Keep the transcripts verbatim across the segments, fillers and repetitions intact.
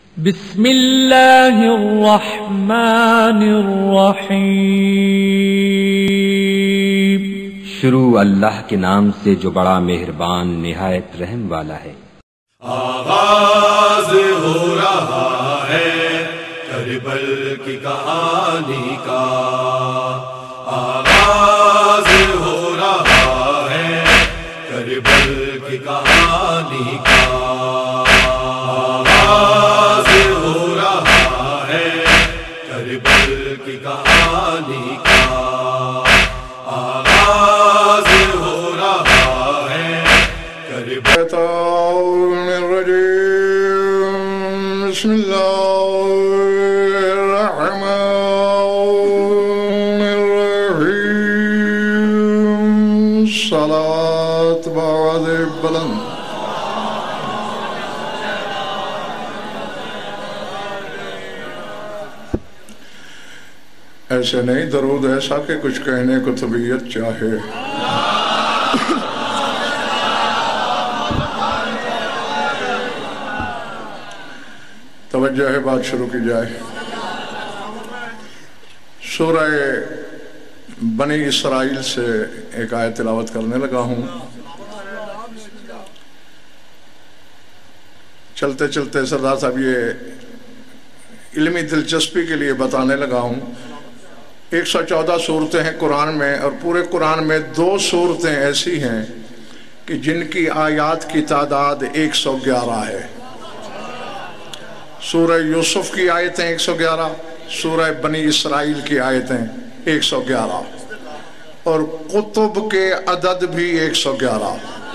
بسم اللہ الرحمن الرحیم۔ شروع اللہ کے نام سے جو بڑا مہربان نہایت رحم والا ہے۔ آغاز ہو رہا ہے کربل کی کہانی کا، آغاز ہو رہا ہے کربل کی کہانی کا، آغاز ہو رہا ہے کربل کی کہانی کا، آغاز ہو رہا ہے کربل۔ بسم اللہ الرحمن الرحیم۔ صلاة بعد بلند۔ ایسے نہیں درود ایسا کہ کچھ کہنے کو طبیعت چاہے، توجہ ہے، بات شروع کی جائے۔ سورہ بنی اسرائیل سے ایک آیت تلاوت کرنے لگا ہوں۔ چلتے چلتے سردار صاحب یہ علمی دلچسپی کے لیے بتانے لگا ہوں، ایک سو چودہ صورتیں ہیں قرآن میں، اور پورے قرآن میں دو صورتیں ایسی ہیں کہ جن کی آیات کی تعداد ایک سو گیارہ ہے۔ سورہ یوسف کی آیتیں ایک سو گیارہ، سورہ بنی اسرائیل کی آیتیں ایک سو گیارہ، اور کتب کے عدد بھی ایک سو گیارہ۔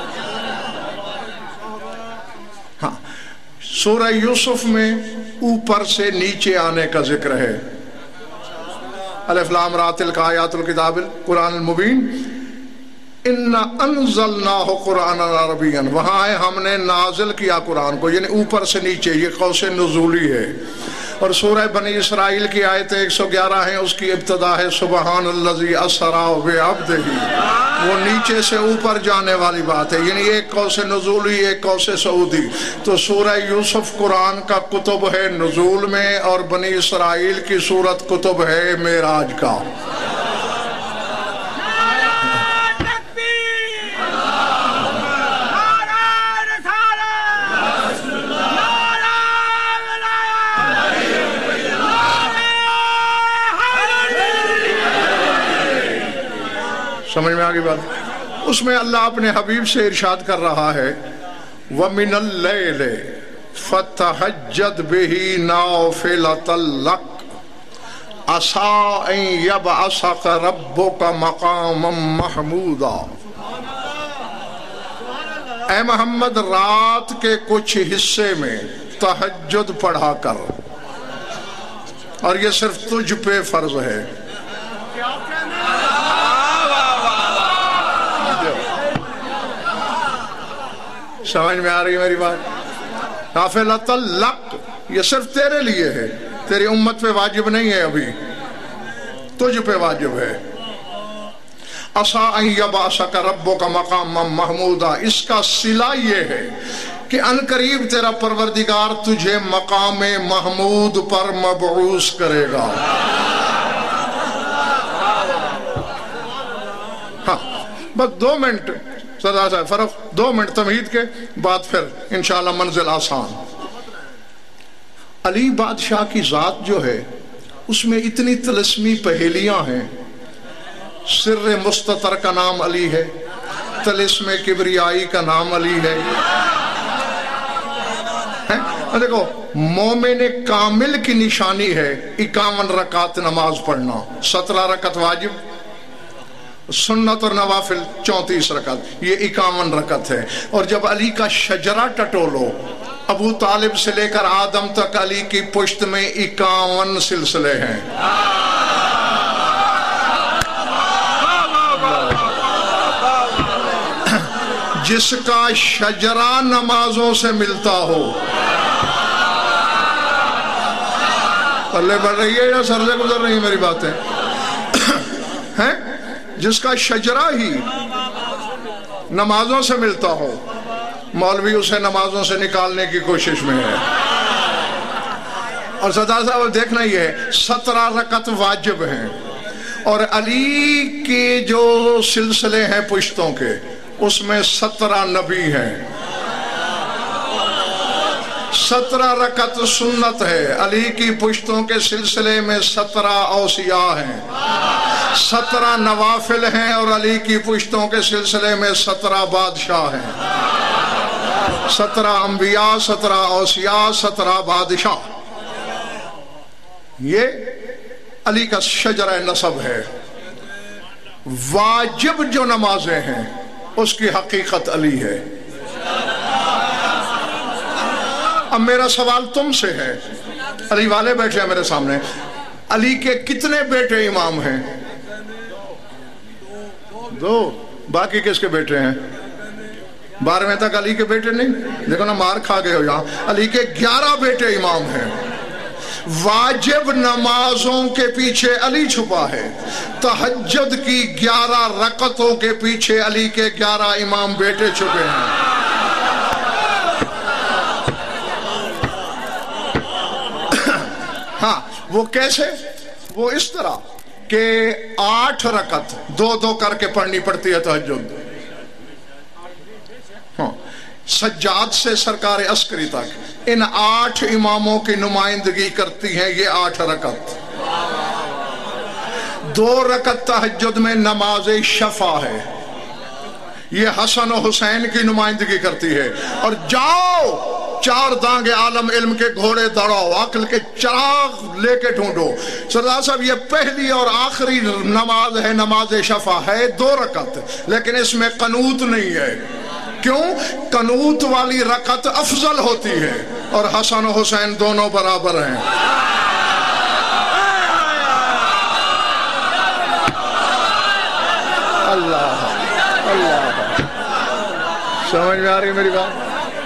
ہاں، سورہ یوسف میں اوپر سے نیچے آنے کا ذکر ہے۔ الف لام را تلک آیات الکتاب القرآن المبین اِنَّا أَنزَلْنَاهُ قُرْآنًا عَرَبِيًّا، وہاں ہے ہم نے نازل کیا قرآن کو، یعنی اوپر سے نیچے، یہ قوس نزولی ہے۔ اور سورہ بنی اسرائیل کی آیتیں ایک سو گیارہ ہیں، اس کی ابتدا ہے سبحان الذی اسریٰ بعبدہ، وہ نیچے سے اوپر جانے والی بات ہے، یعنی ایک قوس نزولی ایک قوس صعودی۔ تو سورہ یوسف قرآن کا کتب ہے نزول میں، اور بنی اسرائیل کی سورت کتب ہے معراج کا۔ سمجھ میں آگئی بات؟ اس میں اللہ اپنے حبیب سے ارشاد کر رہا ہے وَمِنَ اللَّيْلِ فَتَحَجَّدْ بِهِ نَافِلَةً لَكَ عَسَىٰ أَن يَبْعَثَكَ رَبُّكَ مَقَامًا مَحْمُودًا۔ اے محمد، رات کے کچھ حصے میں تہجد پڑھا کر، اور یہ صرف تجھ پہ فرض ہے۔ سمجھ میں آ رہی ہے میری بات؟ نافلۃ لک، یہ صرف تیرے لیے ہے، تیری امت پہ واجب نہیں ہے، ابھی تجھ پہ واجب ہے۔ عَسَىٰ أَن يَبْعَثَكَ رَبُّكَ مَقَامًا مَحْمُودًا، اس کا صلہ یہ ہے کہ ان قریب تیرا پروردگار تجھے مقام محمود پر مبعوث کرے گا۔ ہاں، بس دو منٹ سردار صاحب، فرق دو منٹ تمہید کے بعد پھر انشاءاللہ منزل آسان۔ علی بادشاہ کی ذات جو ہے اس میں اتنی طلسمی پہیلیاں ہیں۔ سر مستتر کا نام علی ہے، طلسم کبریائی کا نام علی ہے۔ دیکھو، مومن کامل کی نشانی ہے اکاون رکعت نماز پڑھنا، سترہ رکعت واجب، سنت اور نوافل چونتیس رکعت، یہ اکاون رکعت ہے۔ اور جب علی کا شجرہ ٹٹولو، ابو طالب سے لے کر آدم تک علی کی پشت میں اکاون سلسلے ہیں۔ جس کا شجرہ نمازوں سے ملتا ہو، پلے بڑھ رہی ہے یا سر سے گزر رہی ہے میری باتیں؟ ہیں جس کا شجرہ ہی نمازوں سے ملتا ہو، مولوی اسے نمازوں سے نکالنے کی کوشش میں ہے۔ اور سردار صاحب دیکھنا یہ ہے سترہ رکعت واجب ہیں، اور علی کے جو سلسلے ہیں پشتوں کے اس میں سترہ نبی ہیں، سترہ رکعت سنت ہے، علی کی پشتوں کے سلسلے میں سترہ اوصیاء ہیں، سترہ نوافل ہیں، اور علی کی پشتوں کے سلسلے میں سترہ بادشاہ ہیں، سترہ انبیاء، سترہ اوصیاء، سترہ بادشاہ۔ یہ علی کا شجرہ نسب ہے۔ واجب جو نمازیں ہیں اس کی حقیقت علی ہے۔ اب میرا سوال تم سے ہے، علی والے بیٹھے ہیں میرے سامنے، علی کے کتنے بیٹے امام ہیں؟ دو۔ باقی کس کے بیٹے ہیں؟ بارہویں تک علی کے بیٹے نہیں؟ دیکھو نا مار کھا گئے ہو یہاں۔ علی کے گیارہ بیٹے امام ہیں۔ واجب نمازوں کے پیچھے علی چھپا ہے، تہجد کی گیارہ رکعتوں کے پیچھے علی کے گیارہ امام بیٹے چھپے ہیں۔ ہاں وہ کیسے؟ وہ اس طرح کہ آٹھ رکعت دو دو کر کے پڑھنی پڑتی ہے تہجد، ہاں سجاد سے سرکار عسکری تک ان آٹھ اماموں کی نمائندگی کرتی ہیں یہ آٹھ رکعت۔ دو رکعت تہجد میں نماز شفع ہے، یہ حسن و حسین کی نمائندگی کرتی ہے۔ اور جاؤ چار دانگ عالم علم کے گھوڑے دوڑاؤ، عقل کے چراغ لے کے ڈھونڈو۔ سردار صاحب یہ پہلی اور آخری نماز ہے، نماز شفع ہے دو رکعت، لیکن اس میں قنوت نہیں ہے۔ کیوں؟ قنوت والی رکعت افضل ہوتی ہے، اور حسن و حسین دونوں برابر ہیں۔ اللہ اللہ، سمجھ میں آ رہی ہے میری بات؟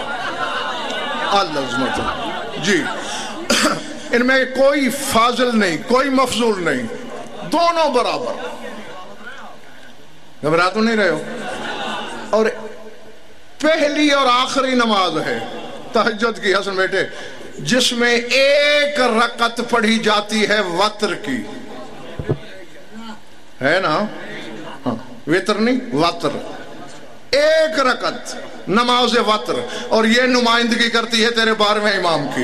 العظمت جی، ان میں کوئی فاضل نہیں، کوئی مفضول نہیں، دونوں برابر۔ گھبرا تو نہیں رہے ہو؟ اور پہلی اور آخری نماز ہے تہجد کی حسن بیٹے، جس میں ایک رکعت پڑھی جاتی ہے وتر کی، ہے نا؟ ہاں وتر نہیں، وتر، ایک رکعت نماز وتر، اور یہ نمائندگی کرتی ہے تیرے بارہویں امام کی۔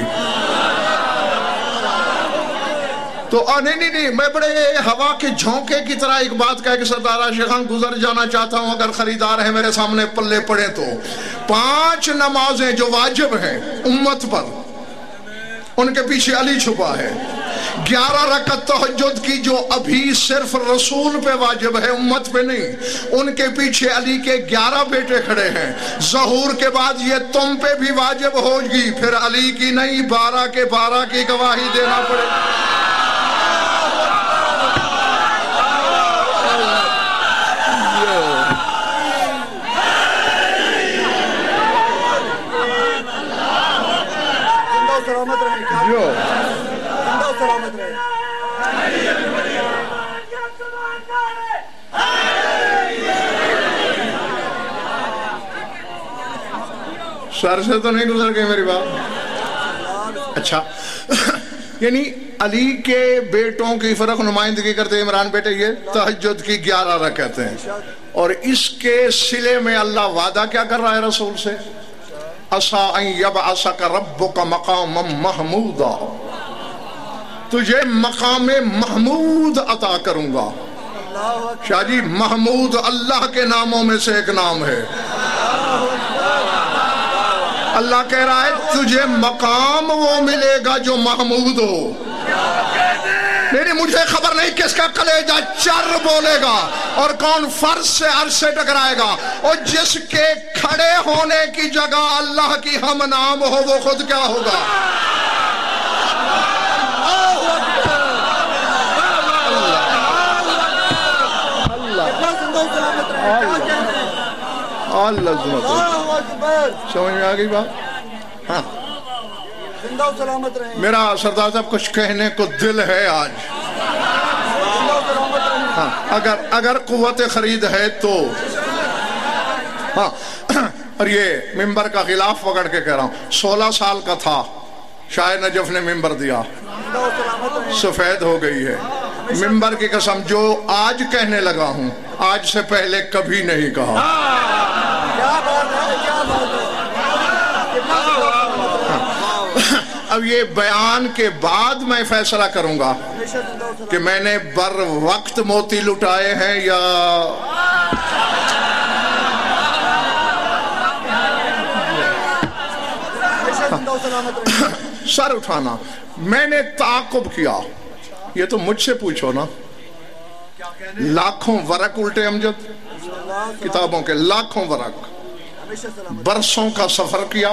تو نہیں نہیں نہیں میں بڑے ہوا کے جھونکے کی طرح ایک بات کہہ کہ سردار عاشق خان گزر جانا چاہتا ہوں، اگر خریدار ہیں میرے سامنے پلے پڑے تو پانچ نمازیں جو واجب ہیں امت پر، ان کے پیچھے علی چھپا ہے۔ گیارہ رکعت تہجد کی جو ابھی صرف رسول پہ واجب ہے، امت پہ نہیں، ان کے پیچھے علی کے گیارہ بیٹے کھڑے ہیں۔ ظہور کے بعد یہ تم پہ بھی واجب ہوگی، پھر علی کی نہیں بارہ کے بارہ کی گواہی دینا پڑے۔ سر سے تو نہیں گزر گئی میری بات؟ اچھا، یعنی علی کے بیٹوں کی فرق نمائندگی کرتے عمران بیٹے یہ تہجد کی گیارہ رکعتیں، اور اس کے صلے میں اللہ وعدہ کیا کر رہا ہے رسول سے؟ عَسَىٰ أَن يَبْعَثَكَ رَبُّكَ مَقَامًا مَحْمُودًا، تجھے مقام محمود عطا کروں گا۔ شاہ جی محمود اللہ کے ناموں میں سے ایک نام ہے۔ اللہ کہہ رہا ہے تجھے مقام وہ ملے گا جو محمود ہو۔ نہیں مجھے خبر نہیں کس کا کلیجہ چر بولے گا اور کون فرض سے عرش سے ٹکرائے گا، اور جس کے کھڑے ہونے کی جگہ اللہ کی ہم نام ہو وہ خود کیا ہوگا؟ اللہ سمجھ میں آ گئی بات؟ ہاں میرا سردار صاحب کچھ کہنے کو دل ہے آج، ہاں اگر اگر قوت خرید ہے تو، ہاں اور یہ ممبر کا غلاف پکڑ کے کہہ رہا ہوں، سولہ سال کا تھا شاہ نجف نے ممبر دیا، سفید ہو گئی ہے۔ ممبر کی قسم جو آج کہنے لگا ہوں آج سے پہلے کبھی نہیں کہا۔ اب یہ بیان کے بعد میں فیصلہ کروں گا کہ میں نے بر وقت موتی لٹائے ہیں یا سر اٹھانا۔ میں نے تعاقب کیا، یہ تو مجھ سے پوچھو نا، لاکھوں ورق الٹے امجد کتابوں کے، لاکھوں ورق، برسوں کا سفر کیا،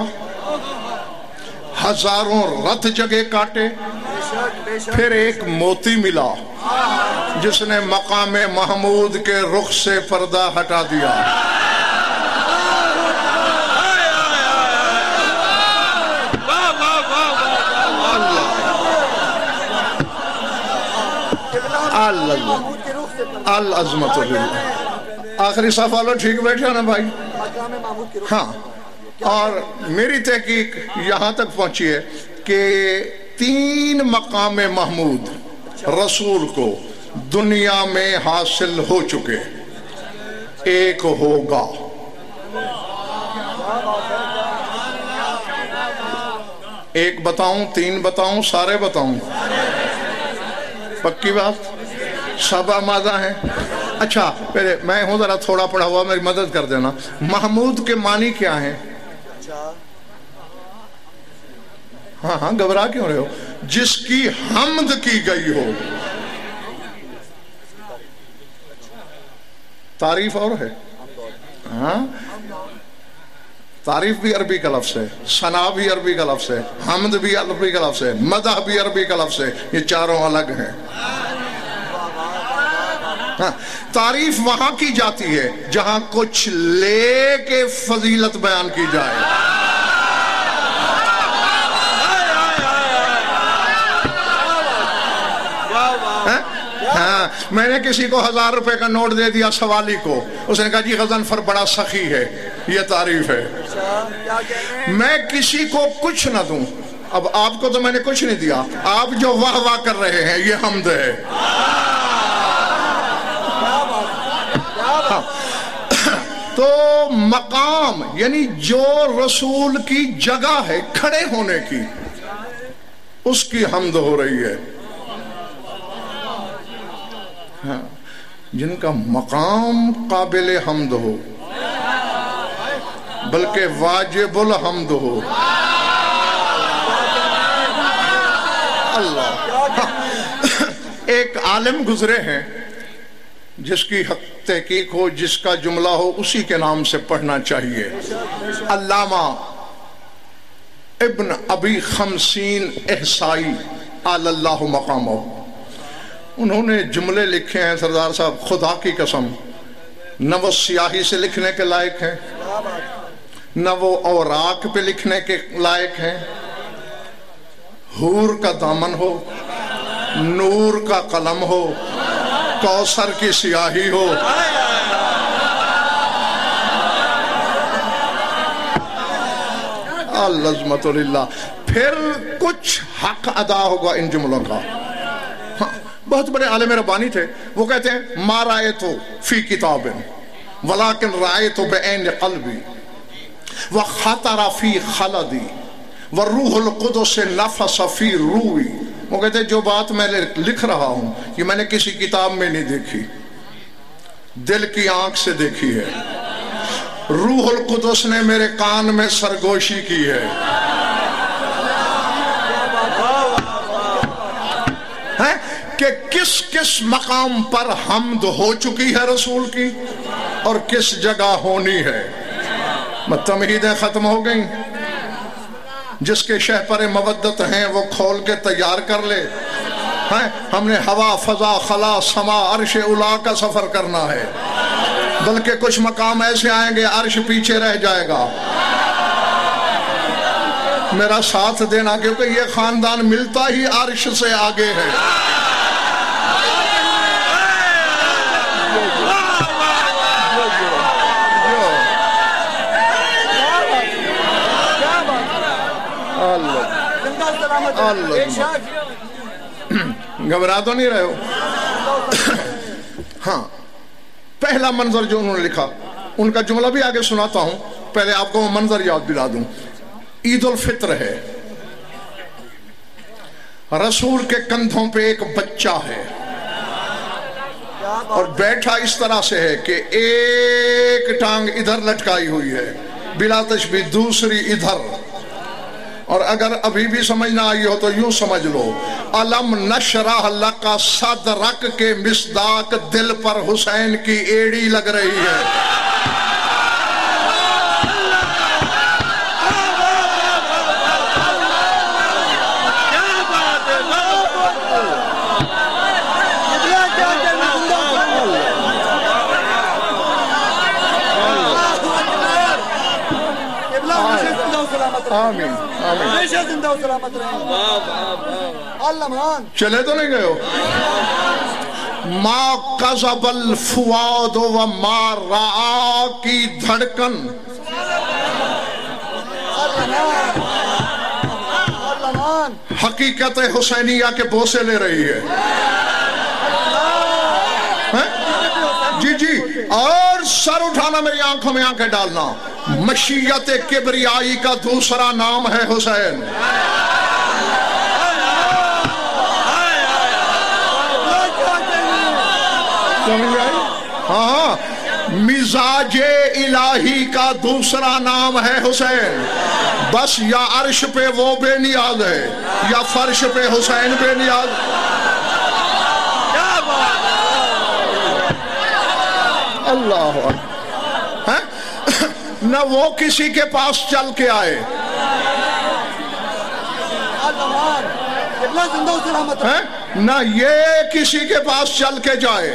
ہزاروں رت جگہ کاٹے، پھر ایک موتی ملا جس نے مقام محمود کے رخ سے پردہ ہٹا دیا۔ العظمت للہ۔ آخری صفحہ لو ٹھیک بیٹھے نا بھائی؟ ہاں، اور میری تحقیق یہاں تک پہنچی ہے کہ تین مقام محمود رسول کو دنیا میں حاصل ہو چکے، ایک ہوگا۔ ایک بتاؤں، تین بتاؤں، سارے بتاؤں؟ پکی بات؟ سب آمادہ ہیں؟ اچھا پہلے میں ہوں ذرا تھوڑا پڑھا ہوا، میری مدد کر دینا۔ محمود کے معنی کیا ہیں؟ ہاں ہاں گھبرا کیوں رہے ہو؟ جس کی حمد کی گئی ہو۔ تعریف اور ہے، ہاں تعریف بھی عربی کا لفظ ہے، ثنا بھی عربی کا لفظ ہے، حمد بھی عربی کا لفظ ہے، مدح بھی عربی کا لفظ ہے، یہ چاروں الگ ہیں۔ ہاں، تعریف وہاں کی جاتی ہے جہاں کچھ لے کے فضیلت بیان کی جائے۔ ہاں، میں نے کسی کو ہزار روپے کا نوٹ دے دیا سوالی کو، اس نے کہا جی غضنفر بڑا سخی ہے، یہ تعریف ہے۔ میں کسی کو کچھ نہ دوں، اب آپ کو تو میں نے کچھ نہیں دیا، آپ جو واہ واہ کر رہے ہیں یہ حمد ہے۔ تو مقام یعنی جو رسول کی جگہ ہے کھڑے ہونے کی، اس کی حمد ہو رہی ہے۔ ہاں، جن کا مقام قابل حمد ہو بلکہ واجب الحمد ہو۔ اللہ، ایک عالم گزرے ہیں جس کی تحقیق ہو، جس کا جملہ ہو اسی کے نام سے پڑھنا چاہیے۔ علامہ ابن ابی خمسین احصائی آل اللہ مقامہ، انہوں نے جملے لکھے ہیں سردار صاحب، خدا کی قسم نہ وہ سیاہی سے لکھنے کے لائق ہیں، نہ وہ اوراق پہ لکھنے کے لائق ہیں۔ حور کا دامن ہو، نور کا قلم ہو، کوثر کی سیاہی ہو، العظمت للہ، پھر کچھ حق ادا ہوگا ان جملوں کا۔ ہاں، بہت بڑے عالم ربانی تھے، وہ کہتے ہیں ما رأیتو فی کتاب ولیکن رأیتو بعین قلبی وخطر فی خلدی والروح القدس نفس فی روحی۔ وہ کہتے ہیں جو بات میں لکھ رہا ہوں یہ میں نے کسی کتاب میں نہیں دیکھی، دل کی آنکھ سے دیکھی ہے، روح القدس نے میرے کان میں سرگوشی کی ہے۔ ہے کہ کس کس مقام پر حمد ہو چکی ہے رسول کی اور کس جگہ ہونی ہے۔ تمہیدیں ختم ہو گئیں، جس کے شہپر مودت ہیں وہ کھول کے تیار کر لے۔ ہم نے ہوا، فضا، خلا، سما، عرش اولا کا سفر کرنا ہے، بلکہ کچھ مقام ایسے آئیں گے عرش پیچھے رہ جائے گا۔ میرا ساتھ دینا کیونکہ یہ خاندان ملتا ہی عرش سے آگے ہے۔ گھبرا تو نہیں رہے ہو؟ ہاں، پہلا منظر جو انہوں نے لکھا، ان کا جملہ بھی آگے سناتا ہوں، پہلے آپ کو میں منظر یاد دلا دوں۔ عید الفطر ہے، رسول کے کندھوں پہ ایک بچہ ہے اور بیٹھا اس طرح سے ہے کہ ایک ٹانگ ادھر لٹکائی ہوئی ہے بلا تشبیہ، دوسری ادھر، اور اگر ابھی بھی سمجھ نہ آئی ہو تو یوں سمجھ لو، علم نشرح لک صدرک کے مصداق دل پر حسین کی ایڑی لگ رہی ہے۔ آمین آمین، چلے تو نہیں گئے ہو؟ ما قذب الفؤاد و ما رعا کی دھڑکن حقیقت حسینیہ کے بوسے لے رہی ہے۔ جی جی، اور سر اٹھانا، میری آنکھوں میں آنکھیں ڈالنا، مشیت کبریائی کا دوسرا نام ہے حسین۔ ہاں، مزاج الہی کا دوسرا نام ہے حسین۔ بس یا عرش پہ وہ بے نیاز ہے یا فرش پہ حسین بے نیاز۔ اللہ نہ وہ کسی کے پاس چل کے آئے، نہ یہ کسی کے پاس چل کے جائے۔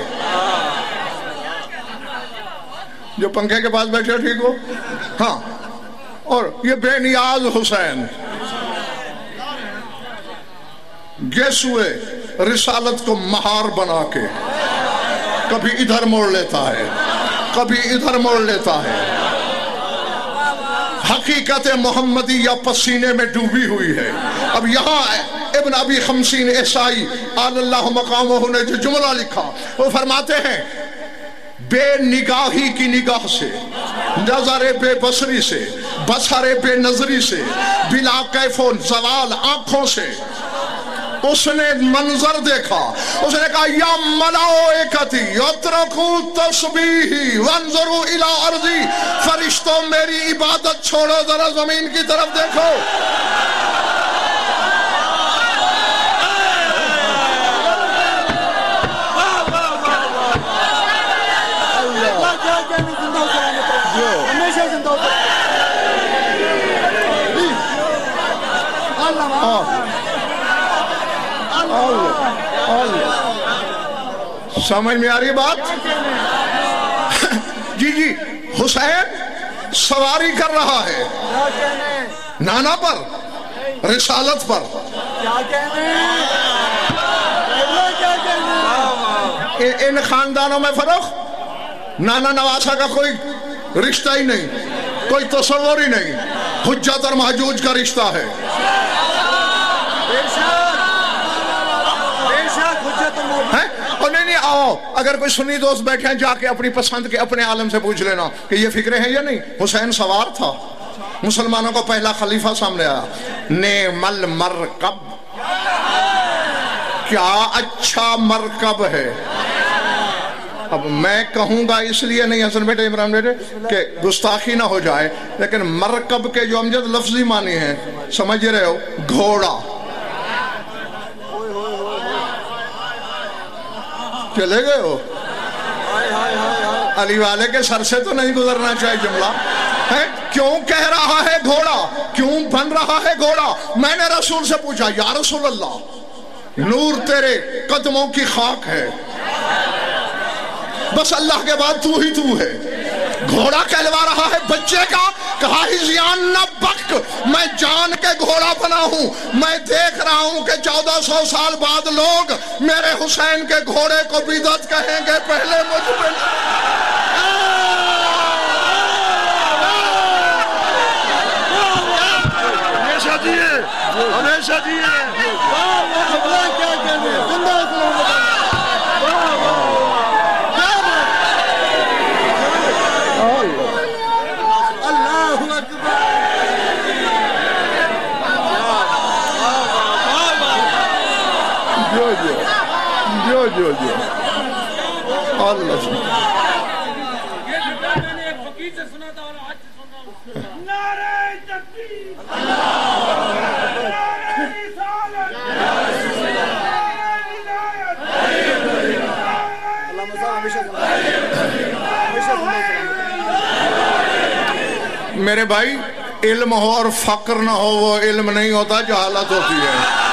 جو پنکھے کے پاس بیٹھے ٹھیک ہو، ہاں، اور یہ بے نیاز حسین گیسوئے رسالت کو مہار بنا کے کبھی ادھر موڑ لیتا ہے، کبھی ادھر موڑ لیتا ہے۔ حقیقت محمدیہ پسینے میں ڈوبی ہوئی ہے۔ اب یہاں ابن ابی خمسین احسائی آل اللہ مقامہ نے جو جملہ لکھا، وہ فرماتے ہیں بے نگاہی کی نگاہ سے، نظر بے بصری سے، بصر بے نظری سے، بلا کیف و زوال آنکھوں سے اس نے منظر دیکھا۔ اس نے کہا یا ملائکتی یترکو تسبیحی وانظروا الی ارضی، فرشتوں میری عبادت چھوڑو، ذرا زمین کی طرف دیکھو۔ سمجھ میں آ رہی بات؟ جی جی، حسین سواری کر رہا ہے نانا پر، رسالت پر۔ ان خاندانوں میں فرق، نانا نواسا کا کوئی رشتہ ہی نہیں، کوئی تصور ہی نہیں، حجت اور محجوج کا رشتہ ہے۔ اور نہیں نہیں، آؤ، اگر کوئی سنی دوست بیٹھے ہیں جا کے اپنی پسند کے اپنے عالم سے پوچھ لینا کہ یہ فکرے ہیں یا نہیں۔ حسین سوار تھا، مسلمانوں کو پہلا خلیفہ سامنے آیا، نعم المرکب، کیا اچھا مرکب ہے۔ اب میں کہوں گا اس لیے نہیں حسن بیٹے، عمران بیٹے، کہ گستاخی نہ ہو جائے، لیکن مرکب کے جو امجد لفظی معنی ہیں سمجھ رہے ہو، گھوڑا۔ چلے گئے ہو؟ علی والے کے سر سے تو نہیں گزرنا چاہیے جملہ ہے۔ کیوں کہہ رہا ہے گھوڑا، کیوں بن رہا ہے گھوڑا؟ میں نے رسول سے پوچھا، یا رسول اللہ، نور تیرے قدموں کی خاک ہے، بس اللہ کے بعد تو ہی تو ہے، گھوڑا کہلوا رہا ہے بچے کا۔ کہا ہزیان نہ بک، میں جان کے گھوڑا بنا ہوں، میں دیکھ رہا ہوں کہ چودہ سو سال بعد لوگ میرے حسین کے گھوڑے کو بدعت کہیں گے، پہلے مجھ پہ۔ ہمیشہ جیے کیا کہنے زندہ اللہ اکبر جو جو جو جو جو اللہ میرے بھائی علم ہو اور فقر نہ ہو وہ علم نہیں ہوتا، جہالت ہوتی ہے۔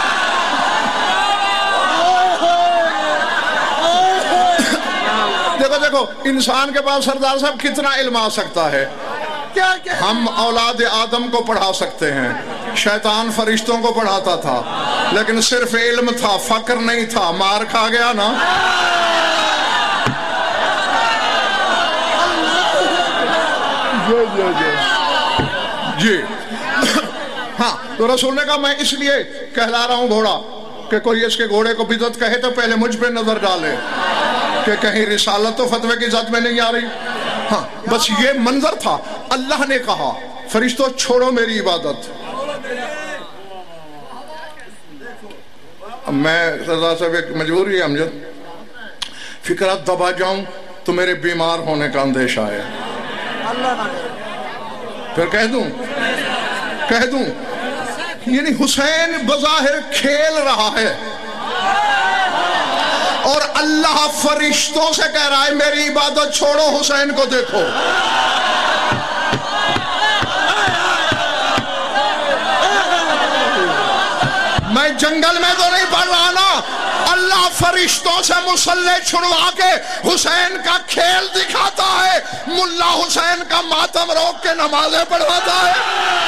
دیکھو دیکھو انسان کے پاس سردار صاحب کتنا علم آ سکتا ہے۔ ہم اولاد آدم کو پڑھا سکتے ہیں، شیطان فرشتوں کو پڑھاتا تھا، لیکن صرف علم تھا، فقر نہیں تھا۔ مار کھا گیا نا۔ جی جی جی جی ہاں تو رسول نے کہا میں اس لیے کہلا رہا ہوں گھوڑا کہ کوئی اس کے گھوڑے کو بدعت کہے تو پہلے مجھ پہ نظر ڈالے کہ کہیں رسالت تو فتوے کی ذات میں نہیں آ رہی۔ ہاں بس یہ منظر تھا۔ اللہ نے کہا فرشتوں چھوڑو میری عبادت۔ میں رضا صاحب ایک مجبوری ہے امجد، فکرات دبا جاؤں تو میرے بیمار ہونے کا اندیشہ ہے، پھر کہہ دوں کہہ دوں یعنی حسین بظاہر کھیل رہا ہے اور اللہ فرشتوں سے کہہ رہا ہے میری عبادت چھوڑو، حسین کو دیکھو۔ میں جنگل میں تو نہیں پڑھ رہا نا، اللہ فرشتوں سے مسلح چھڑوا کے حسین کا کھیل دکھاتا ہے، ملا حسین کا ماتم روک کے نمازیں پڑھواتا ہے۔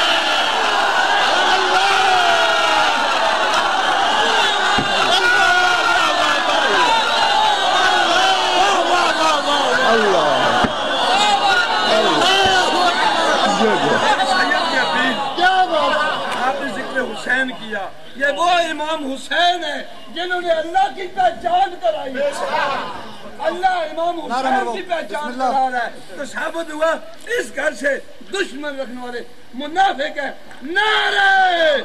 حسین کیا، یہ وہ امام حسین ہے جنہوں نے اللہ کی پہچان کرائی۔ اللہ امام حسین کی پہچان کرا رہا ہے تو ثابت ہوا اس گھر سے دشمن رکھنے والے منافق ہیں۔ نعرہ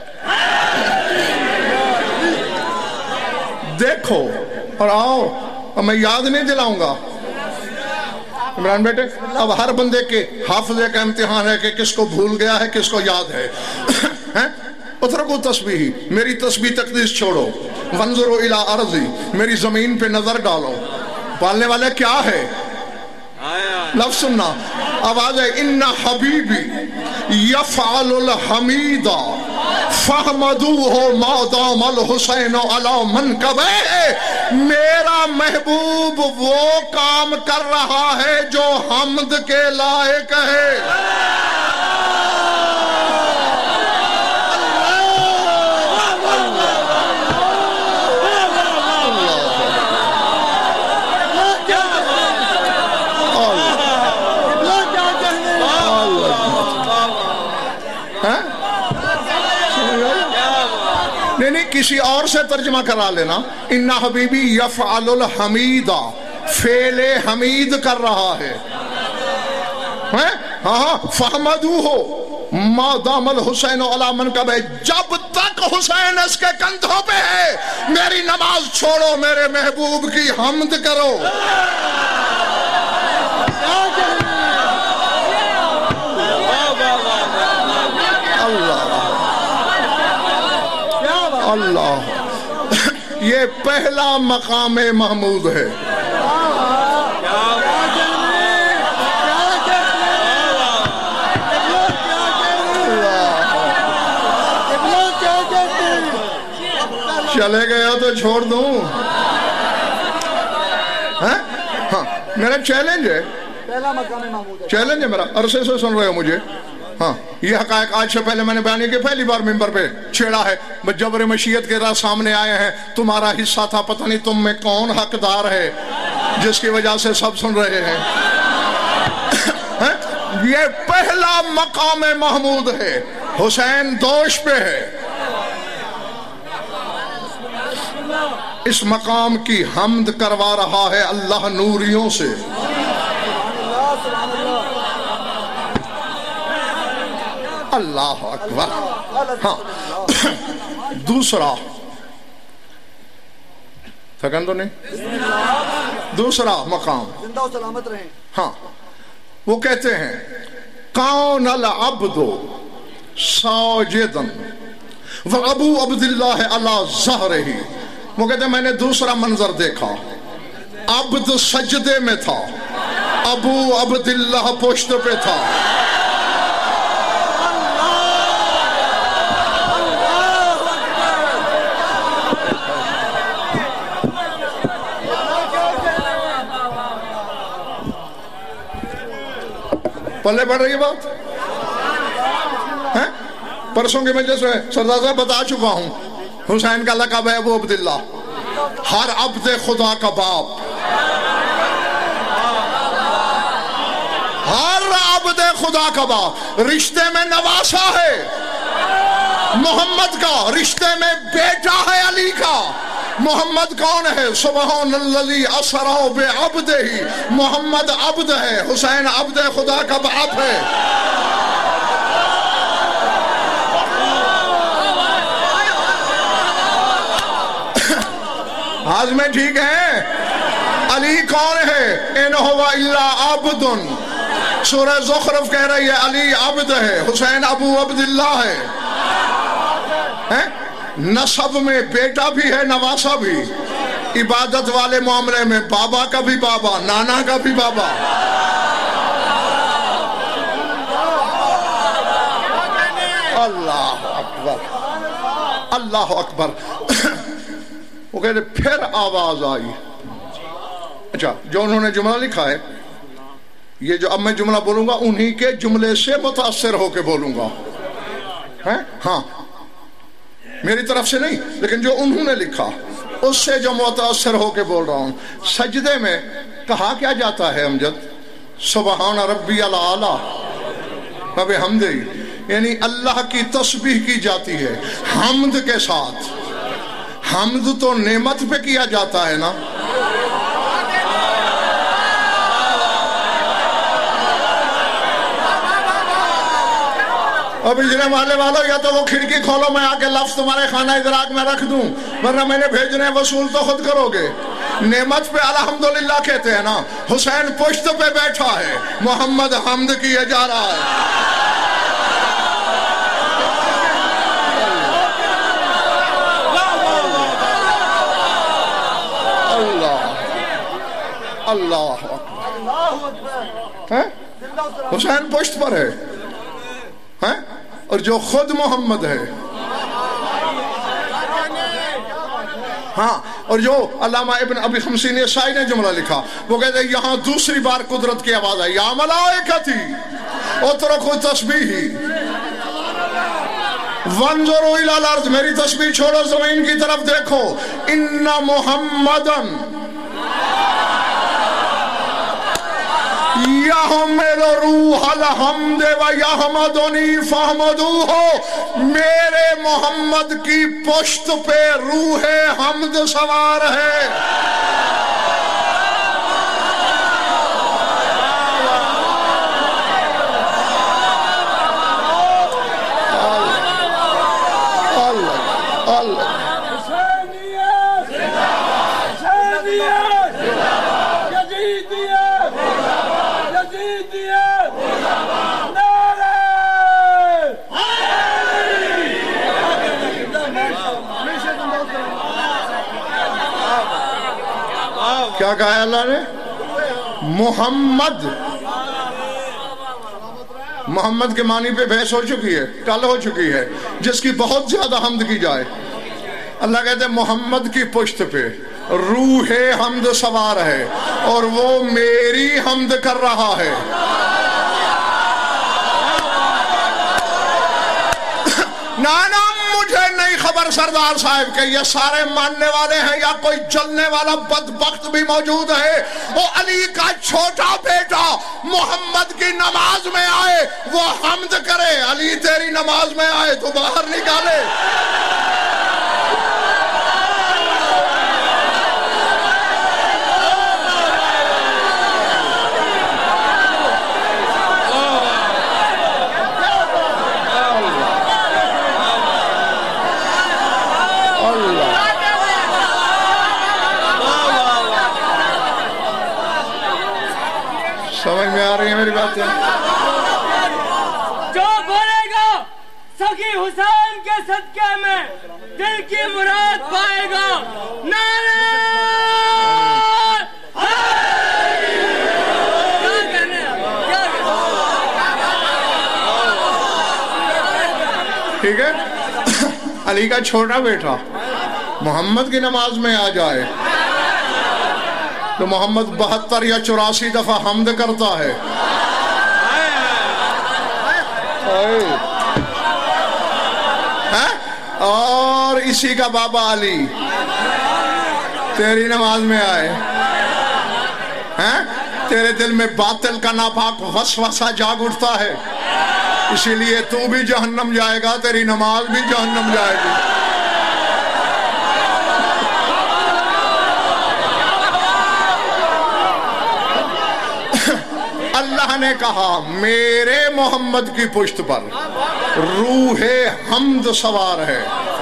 دیکھو اور آؤ، اور میں یاد نہیں دلاؤں گا عمران بیٹے، اب ہر بندے کے حافظے کا امتحان ہے کہ کس کو بھول گیا ہے کس کو یاد ہے۔ اترکو تسبیحی، میری تسبیح تقدیس چھوڑو، وانظروا الی ارضی، میری زمین پہ نظر ڈالو۔ پالنے والے کیا ہے؟ لفظ سننا، آواز ہے ان حبیبی یفعل الحمید فاحمدوہ ما دام الحسین علی منکبہ۔ میرا محبوب وہ کام کر رہا ہے جو حمد کے لائق ہے۔ نہیں نہیں کسی اور سے ترجمہ کرا لینا، ان حبیبی یفعل الحمید، فعل حمید کر رہا ہے۔ ہاں فاحمدوہ ما دام الحسین علی منکبہ، جب تک حسین اس کے کندھوں پہ ہے میری نماز چھوڑو، میرے محبوب کی حمد کرو۔ اللہ، یہ پہلا مقام محمود ہے۔ چلے گئے ہو تو چھوڑ دوں؟ ہاں میرا چیلنج ہے، چیلنج ہے میرا، عرصے سے سن رہے ہو مجھے۔ ہاں یہ حقائق آج سے پہلے میں نے بیان کی، پہلی بار ممبر پہ چھیڑا ہے۔ جبر مشیت کے راہ سامنے آئے ہیں، تمہارا حصہ تھا، پتہ نہیں تم میں کون حقدار ہے جس کی وجہ سے سب سن رہے ہیں۔ یہ پہلا مقام محمود ہے، حسین دوش پہ ہے۔ اس مقام کی حمد کروا رہا ہے اللہ نوریوں سے. اللہ اکبر. ہاں دوسرا تھکن تو نہیں. دوسرا مقام زندہ و سلامت رہیں. ہاں وہ کہتے ہیں کون العبد ساجدن وابو عبداللہ علی ظہرہ. وہ کہتے ہیں میں نے دوسرا منظر دیکھا، عبد سجدے میں تھا، ابو عبداللہ پشت پہ تھا. پلے پڑ رہی ہے بات؟ پرسوں کے مجلس میں سردار صاحب بتا چکا ہوں حسین کا لقب ہے ابو عبداللہ، ہر عبد خدا کا باپ، ہر عبد خدا کا باپ. رشتے میں نواسا ہے محمد کا، رشتے میں بیٹا ہے علی کا. محمد کون ہے؟ سبحان الذی اسرا بعبدہ. محمد عبد ہے، حسین عبد خدا کا باپ ہے. آج میں ٹھیک ہے. علی کون ہے؟ ان ہوا الا عبد. سورہ زخرف کہہ رہی ہے علی عبد ہے، حسین ابو عبداللہ ہے. نسب میں بیٹا بھی ہے، نواسا بھی. عبادت والے معاملے میں بابا کا بھی بابا، نانا کا بھی بابا. اللہ اکبر، اللہ اکبر. وہ کہتے پھر آواز آئی. اچھا جو انہوں نے جملہ لکھا ہے، یہ جو اب میں جملہ بولوں گا انہی کے جملے سے متاثر ہو کے بولوں گا. ہاں میری طرف سے نہیں، لیکن جو انہوں نے لکھا اس سے جو متاثر ہو کے بول رہا ہوں. سجدے میں کہا کیا جاتا ہے امجد؟ سبحان ربی الاعلی وبحمدہ. یعنی اللہ کی تسبیح کی جاتی ہے حمد کے ساتھ. حمد تو نعمت پہ کیا جاتا ہے نا. اب اجرے والے والوں یا تو وہ کھڑکی کھولو، میں آ کے لفظ تمہارے خانہ ادراک میں رکھ دوں، ورنہ میں نے بھیجنے وصول تو خود کرو گے. نعمت پہ الحمدللہ کہتے ہیں نا. حسین پشت پہ بیٹھا ہے، محمد حمد کیے جا رہا ہے. اللہ اللہ حسین پشت پر ہے اور جو خود محمد ہے. ہاں اور جو علامہ ابن ابی خمسین عیسائی نے جملہ لکھا، وہ کہتے ہیں یہاں دوسری بار قدرت کی آواز ہے، یا ملائکتی اترکوا تسبیحی وانظروا الی الارض. میری تسبیح چھوڑو، زمین کی طرف دیکھو. ان محمدن یحمل روح الحمد و یحمدنی فاحمدوہ. میرے محمد کی پشت پہ روح حمد سوار ہے. اللہ اللہ کیا کہا ہے اللہ نے؟ محمد. محمد کے معنی پہ بحث ہو چکی ہے، کل ہو چکی ہے، جس کی بہت زیادہ حمد کی جائے. اللہ کہتے ہیں محمد کی پشت پہ روح حمد سوار ہے اور وہ میری حمد کر رہا ہے. نانا مجھے نہیں خبر سردار صاحب کہ یہ سارے ماننے والے ہیں یا کوئی جلنے والا بدبخت بھی موجود ہے. وہ علی کا چھوٹا بیٹا محمد کی نماز میں آئے، وہ حمد کرے. علی تیری نماز میں آئے تو باہر نکالے. اللہ سمجھ میں آ رہی ہے میری باتیں؟ جو بولے گا سخی حسین کے صدقے میں دل کی مراد پائے گا. نعرہ ٹھیک ہے. علی کا چھوٹا بیٹا محمد کی نماز میں آ جائے تو محمد بہتر یا چوراسی دفعہ حمد کرتا ہے. اور اسی کا بابا علی تیری نماز میں آئے تیرے دل میں باطل کا ناپاک وسوسہ جاگ اٹھتا ہے، اسی لیے تو بھی جہنم جائے گا، تیری نماز بھی جہنم جائے گی. اللہ نے کہا میرے محمد کی پشت پر روح حمد سوار ہے.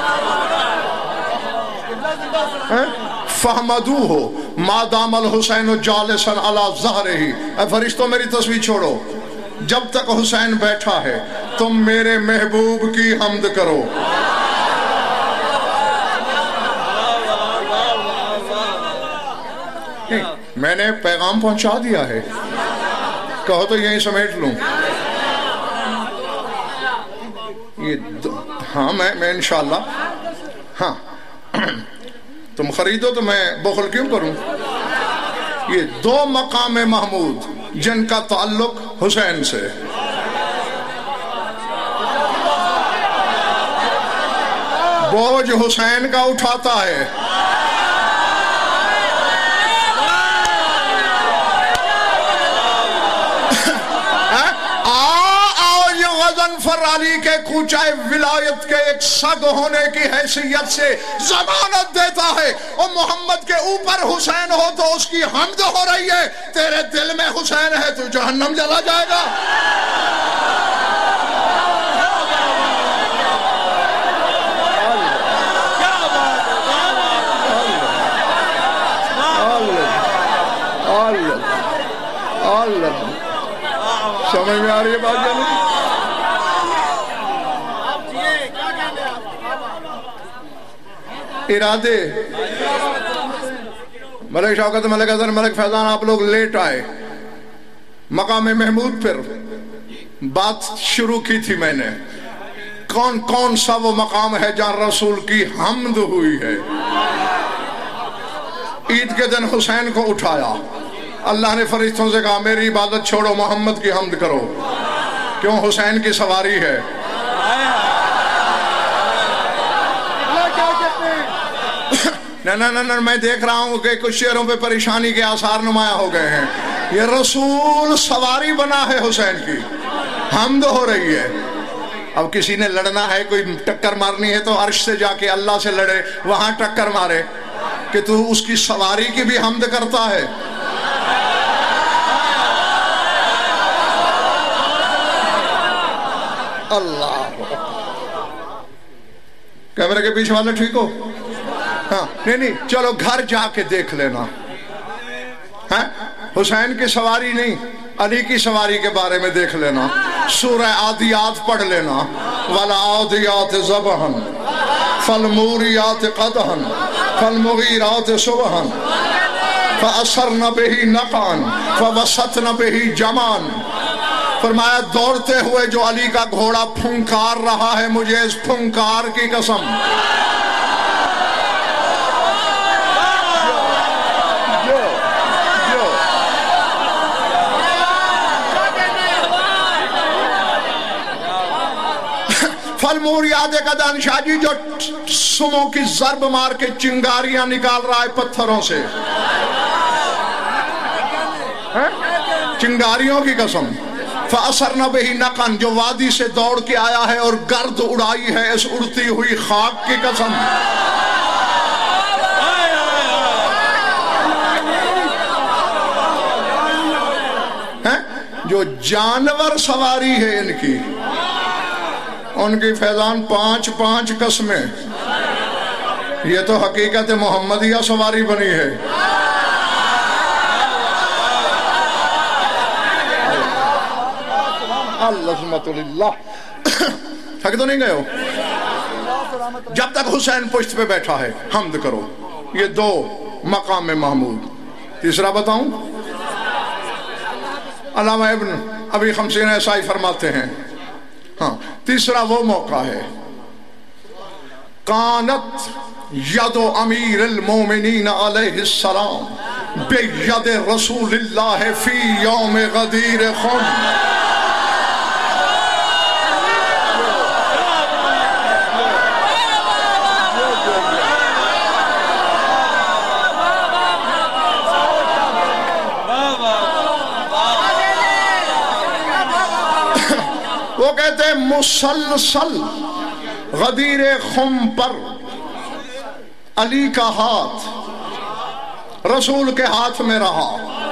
فَحْمَدُوهُ مَا دَامَ الْحُسَيْنُ جَالِسًا عَلَى ظَهْرِهِ. اے فرشتوں میری تصویر چھوڑو، جب تک حسین بیٹھا ہے تم میرے محبوب کی حمد کرو. میں نے پیغام پہنچا دیا ہے، کہو تو یہیں سمیٹ لوں. یہ ہاں میں میں انشاءاللہ ہاں تم خریدو تو میں بخل کیوں کروں. یہ دو مقام محمود جن کا تعلق حسین سے، بوجھ حسین کا اٹھاتا ہے. غضنفر علی کے کوچہ ولایت کے ایک سگ ہونے کی حیثیت سے ضمانت دیتا ہے، اور محمد کے اوپر حسین ہو تو اس کی حمد ہو رہی ہے. تیرے دل میں حسین ہے تو جہنم چلا جائے گا. سمجھ میں آ رہی ہے بات جانے؟ ارادے ملک شوکت، ملک حسن، ملک فیضان، آپ لوگ لیٹ آئے. مقام محمود پر بات شروع کی تھی میں نے. کون کون سا وہ مقام ہے جہاں رسول کی حمد ہوئی ہے؟ عید کے دن حسین کو اٹھایا، اللہ نے فرشتوں سے کہا میری عبادت چھوڑو، محمد کی حمد کرو. کیوں؟ حسین کی سواری ہے. نہ نہ نہ میں دیکھ رہا ہوں کہ کچھ شعروں پہ پریشانی کے آثار نمایاں ہو گئے ہیں. یہ رسول سواری بنا ہے، حسین کی حمد ہو رہی ہے. اب کسی نے لڑنا ہے، کوئی ٹکر مارنی ہے تو عرش سے جا کے اللہ سے لڑے، وہاں ٹکر مارے کہ تو اس کی سواری کی بھی حمد کرتا ہے. اللہ کیمرے کے پیچھے والے ٹھیک ہو؟ ہاں نہیں نہیں چلو گھر جا کے دیکھ لینا. حسین کی سواری نہیں، علی کی سواری کے بارے میں دیکھ لینا. سورہ عادیات پڑھ لینا. وَالْعَادِيَاتِ ضَبْحًا فَالْمُورِيَاتِ قَدْحًا فَالْمُغِيرَاتِ صُبْحًا فَأَثَرْنَ بِهِ نَقْعًا فَوَسَطْنَ بِهِ جَمْعًا. فرمایا دوڑتے ہوئے جو علی کا گھوڑا پھنکار رہا ہے، مجھے اس پھنکار کی قسم. فالموریات قدان شاہ جی جو سموں کی ضرب مار کے چنگاریاں نکال رہا ہے پتھروں سے، چنگاریوں کی قسم. فَأَثَرْنَ بِهِ نَقًا جو وادی سے دوڑ کے آیا ہے اور گرد اڑائی ہے اس اڑتی ہوئی خاک کی قسم. جو جانور سواری ہے ان کی، ان کی فیضان پانچ پانچ قسمیں. یہ تو حقیقت محمدیہ سواری بنی ہے. العظمت للہ. تھک تو نہیں گئے ہو؟ جب تک حسین پشت پہ بیٹھا ہے حمد کرو. یہ دو مقام محمود. تیسرا بتاؤں؟ علامہ ابن ابی خمسین عیسائی فرماتے ہیں ہاں تیسرا وہ موقع ہے کانت ید امیر المومنین علیہ السلام بید رسول اللہ فی یوم غدیر خم. وہ کہتے ہیں مسلسل غدیر خم پر علی کا ہاتھ رسول کے ہاتھ میں رہا.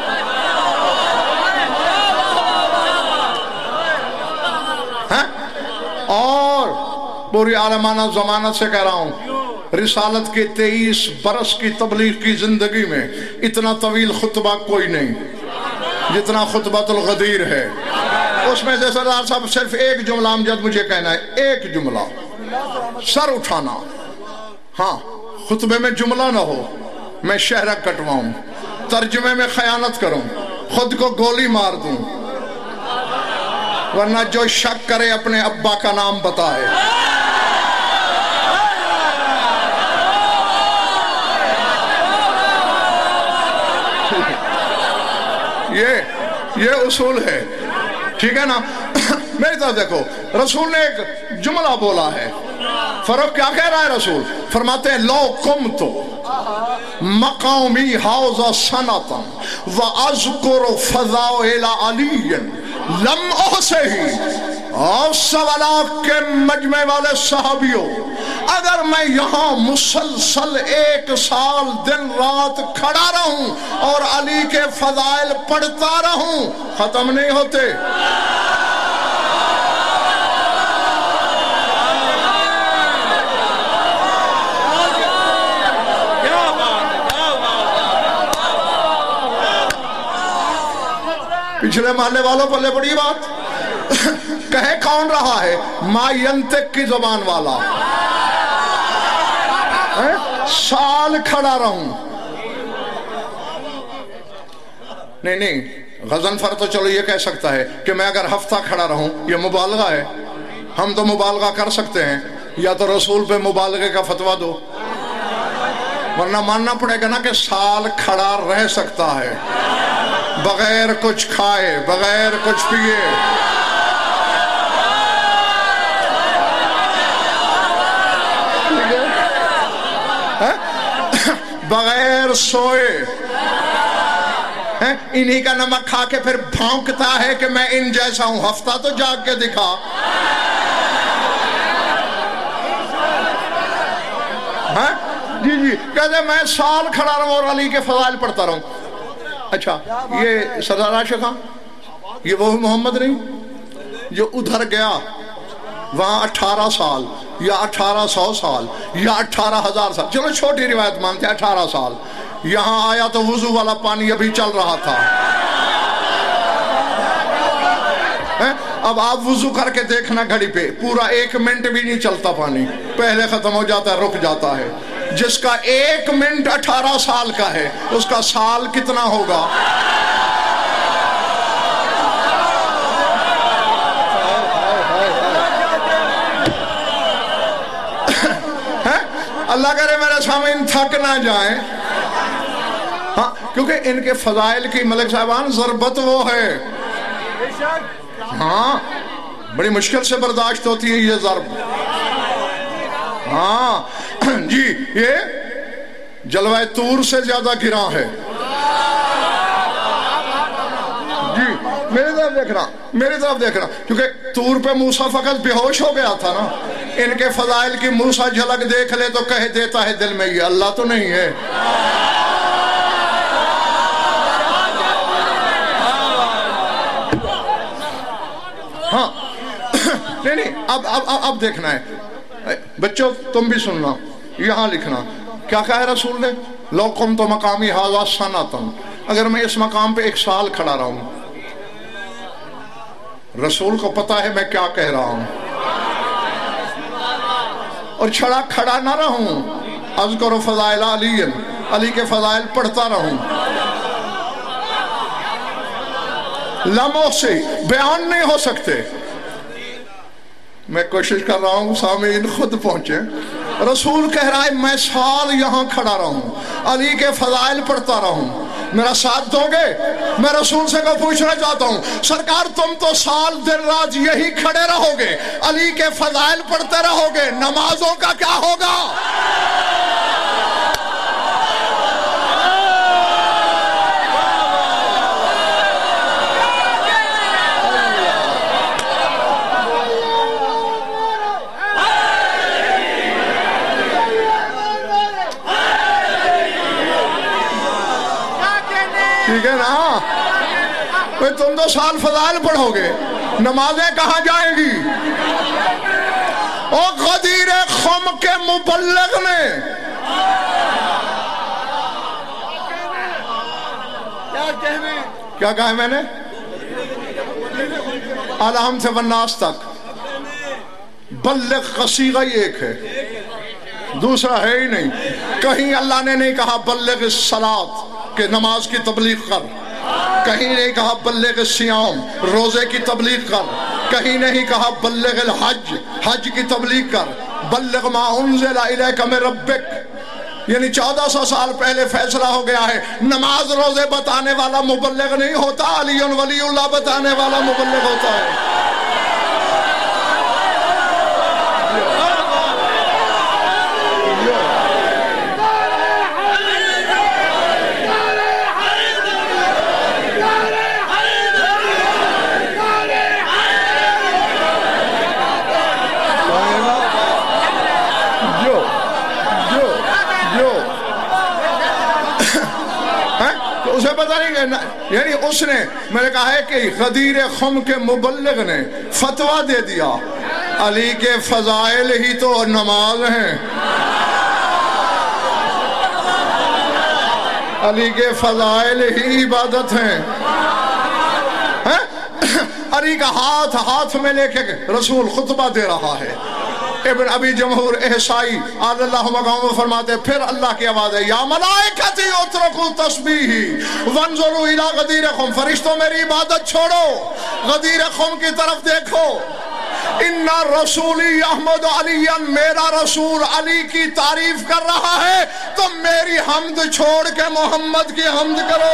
ہے اور پوری عالمانہ ضمانت سے کہہ رہا ہوں رسالت کے تیئیس برس کی تبلیغ کی زندگی میں اتنا طویل خطبہ کوئی نہیں جتنا خطبۃ الغدیر ہے. اس میں سے سردار صاحب صرف ایک جملہ امجد مجھے کہنا ہے, ایک جملہ سر اٹھانا. ہاں خطبے میں جملہ نہ ہو, میں شہرک کٹواؤں, ترجمے میں خیانت کروں, خود کو گولی مار دوں, ورنہ جو شک کرے اپنے ابا کا نام بتائے. یہ یہ اصول ہے, ٹھیک ہے نا. میری طرف دیکھو, رسول نے ایک جملہ بولا ہے. فرق کیا کہہ رہا ہے رسول؟ فرماتے ہیں لو قمت مقامی حوض سنتا واذکر فضائل علی لم احصہ. اور سوالہ کے مجمع والے صحابیوں, اگر میں یہاں مسلسل ایک سال دن رات کھڑا رہوں اور علی کے فضائل پڑھتا رہوں ختم نہیں ہوتے. پچھلے محلے والوں پلے بڑی بات کہے کون رہا ہے؟ ما ینطق کی زبان والا. سال کھڑا رہوں. نہیں نہیں, غضنفر تو چلو یہ کہہ سکتا ہے کہ میں اگر ہفتہ کھڑا رہوں, یہ مبالغہ ہے. ہم تو مبالغہ کر سکتے ہیں, یا تو رسول پہ مبالغے کا فتویٰ دو, ورنہ ماننا پڑے گا نا کہ سال کھڑا رہ سکتا ہے بغیر کچھ کھائے بغیر کچھ پیے. بغیر سوئے, انہی کا نمک کھا کے پھر بھونکتا ہے کہ میں ان جیسا ہوں. ہفتہ تو جاگ کے دکھا. جی جی کہتے میں سال کھڑا رہوں اور علی کے فضائل پڑھتا رہوں. اچھا یہ سردار عاشق خان, یہ وہ محمد نہیں جو ادھر گیا وہاں اٹھارہ سال یا اٹھارہ سو سال یا اٹھارہ ہزار سال, چلو چھوٹی روایت مانتے ہیں اٹھارہ سال, یہاں آیا تو وضو والا پانی ابھی چل رہا تھا. اب آپ وضو کر کے دیکھنا گھڑی پہ, پورا ایک منٹ بھی نہیں چلتا پانی, پہلے ختم ہو جاتا ہے, رک جاتا ہے. جس کا ایک منٹ اٹھارہ سال کا ہے اس کا سال کتنا ہوگا؟ اللہ کرے میرے سامعین تھک نہ جائیں. ہاں کیونکہ ان کے فضائل کی ملک صاحبان ضربت وہ ہے, ہاں بڑی مشکل سے برداشت ہوتی ہے یہ ضرب. ہاں جی یہ جلوہ طور سے زیادہ گراں ہے. جی میری طرف دیکھنا, میری طرف دیکھنا, کیونکہ طور پہ موسیٰ فقط بے ہوش ہو گیا تھا نا. ان کے فضائل کی موسیٰ جھلک دیکھ لے تو کہہ دیتا ہے دل میں یہ اللہ تو نہیں ہے. ہاں نہیں نہیں اب اب اب دیکھنا ہے بچوں, تم بھی سننا, یہاں لکھنا. کیا کہا ہے رسول نے؟ لو قمت مقامی ھذا سنۃ، اگر میں اس مقام پہ ایک سال کھڑا رہا ہوں، رسول کو پتا ہے میں کیا کہہ رہا ہوں، اور چھڑا کھڑا نہ رہوں، اذکر فضائل علی، علی کے فضائل پڑھتا رہوں، لمحوں سے بیان نہیں ہو سکتے۔ میں کوشش کر رہا ہوں سامعین خود پہنچے۔ رسول کہہ رہا ہے میں سال یہاں کھڑا رہوں، علی کے فضائل پڑھتا رہوں، میرا ساتھ دو گے؟ میں رسول سے کو پوچھنا چاہتا ہوں، سرکار تم تو سال دن رات یہی کھڑے رہو گے، علی کے فضائل پڑھتے رہو گے، نمازوں کا کیا ہوگا؟ ٹھیک ہے نا؟ تم تو سال فضائل پڑھو گے، نمازیں کہاں جائیں گی؟ او غدیر خم کے مبلغ نے کیا کہا ہے میں نے؟ الحم سے والناس تک بلغ کا صیغہ ہی ایک ہے، دوسرا ہے ہی نہیں۔ کہیں اللہ نے نہیں کہا بلغ الصلاۃ کہ نماز کی تبلیغ کر، کہیں نہیں کہا بلغ الصیام روزے کی تبلیغ کر، کہیں نہیں کہا بلغ الحج حج کی تبلیغ کر، بلغ ما انزل الیک من ربک، یعنی چودہ سو سال پہلے فیصلہ ہو گیا ہے نماز روزے بتانے والا مبلغ نہیں ہوتا، علی ولی اللہ بتانے والا مبلغ ہوتا ہے۔ اسے پتہ نہیں، یعنی اس نے میں نے کہا ہے کہ غدیر خم کے مبلغ نے فتویٰ دے دیا علی کے فضائل ہی تو نماز ہیں، علی کے فضائل ہی عبادت ہیں۔ علی کا ہاتھ ہاتھ میں لے کے رسول خطبہ دے رہا ہے۔ ابن ابی جمہور احسائی آل اللہ مقام فرماتے پھر اللہ کی آواز ہے، یا ملائکتی اترکو تسبیحی وانظروا الی غدیر خم، فرشتوں میری عبادت چھوڑو، غدیر خم کی طرف دیکھو۔ ان رسولی احمد علی، میرا رسول علی کی تعریف کر رہا ہے، تم میری حمد چھوڑ کے محمد کی حمد کرو۔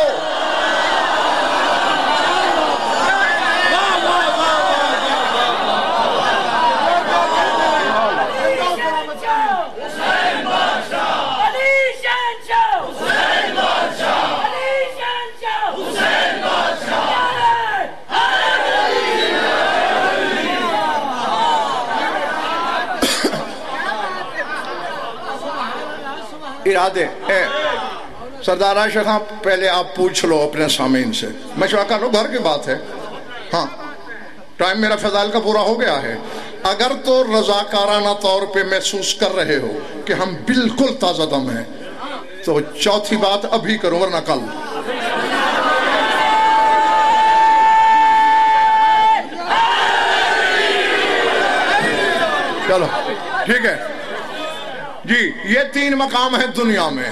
ارادے سردار عائشہ خان پہلے آپ پوچھ لو اپنے سامعین سے، مشورہ کر لو، گھر کی بات ہے۔ ہاں ٹائم میرا فضائل کا پورا ہو گیا ہے۔ اگر تو رضاکارانہ طور پہ محسوس کر رہے ہو کہ ہم بالکل تازہ دم ہیں تو چوتھی بات ابھی کروں ورنہ کل۔ چلو ٹھیک ہے جی، یہ تین مقام ہیں دنیا میں۔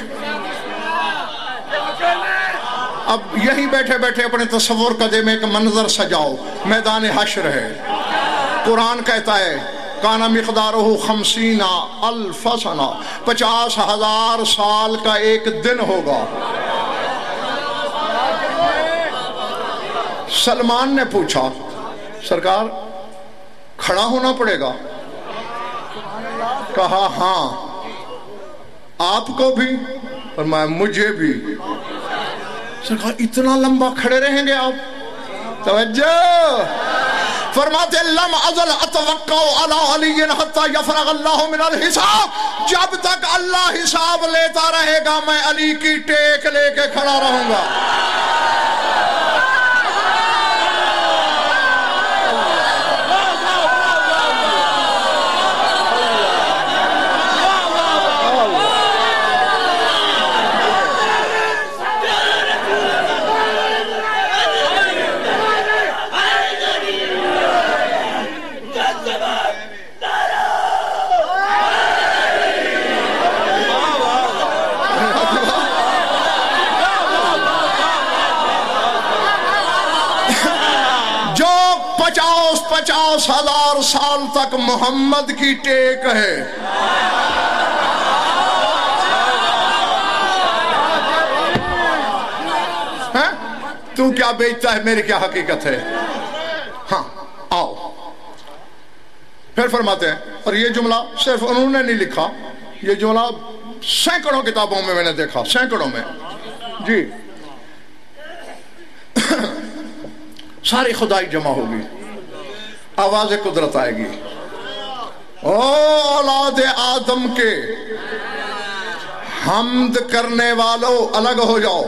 اب یہیں بیٹھے بیٹھے اپنے تصور قدے میں ایک منظر سجاؤ، میدان حشر ہے، قرآن کہتا ہے کانا مقدارہ خمسین الف سنہ، پچاس ہزار سال کا ایک دن ہوگا۔ سلمان نے پوچھا سرکار کھڑا ہونا پڑے گا؟ کہا ہاں، آپ کو بھی اور میں مجھے بھی۔ سرکار اتنا لمبا کھڑے رہیں گے آپ؟ توجہ فرماتے لم ازل اتوقع علی علی حتی یفرغ اللہ من الحساب، جب تک اللہ حساب لیتا رہے گا میں علی کی ٹیک لے کے کھڑا رہوں گا۔ پچاس پچاس ہزار سال تک محمد کی ٹیک ہے. تو کیا بیچتا ہے، میری کیا حقیقت ہے. ہاں آؤ پھر فرماتے ہیں، اور یہ جملہ صرف انہوں نے نہیں لکھا، یہ جملہ سینکڑوں کتابوں میں میں نے دیکھا، سینکڑوں میں. جی ساری خدائی جمع ہوگی، آواز قدرت آئے گی. او اولاد آدم کے حمد کرنے والوں الگ ہو جاؤ.